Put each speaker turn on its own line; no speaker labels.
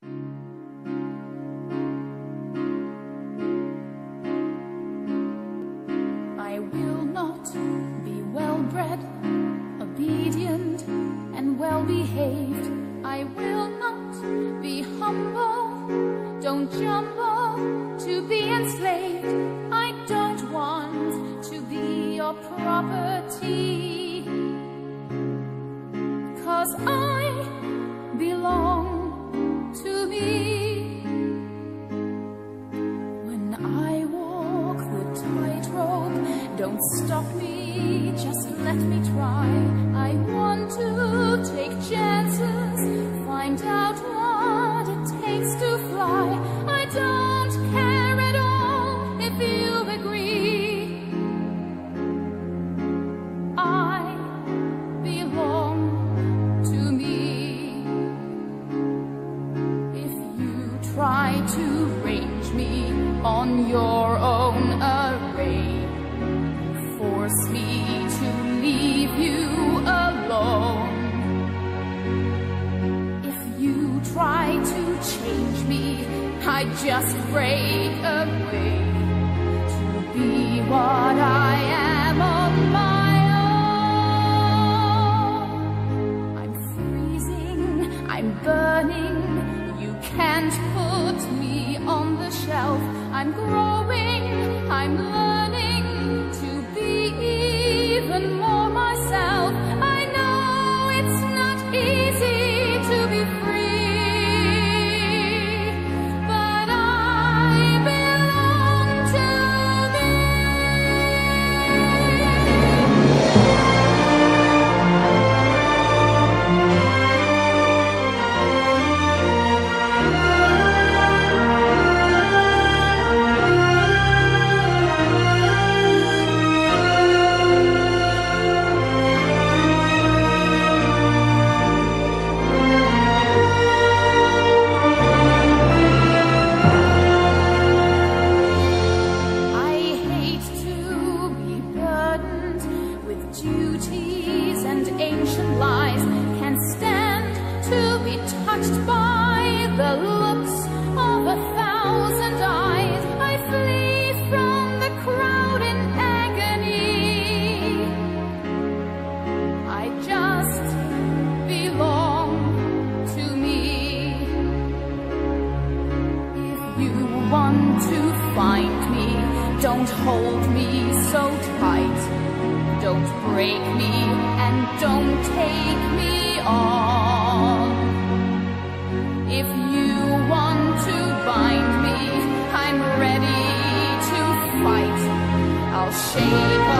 I will not be well-bred, obedient, and well-behaved. I will not be humble, don't jumble to be enslaved. I don't want to be your property, 'cause I belong to me. When I walk the tightrope, don't stop me, just let me try. I want to take chances, find out what it takes to fly. I don't care at all if you agree. I belong to me. If you try to range me on your own array, force me to leave you alone. If you try to change me, I just break away to be what I am on my own. I'm freezing, I'm burning, you can't put me on the shelf. I'm growing, I'm learning to be even more myself. I know it's not easy to be free, but I belong to me. I hate to be burdened with duties and ancient lies. Can't stand to be touched by the looks of 1,000 eyes. I flee from the crowd in agony. I just belong to me. If you want to find me, don't hold me so tight. Don't break me and don't take me on. If you want to bind me, I'm ready to fight. I'll shake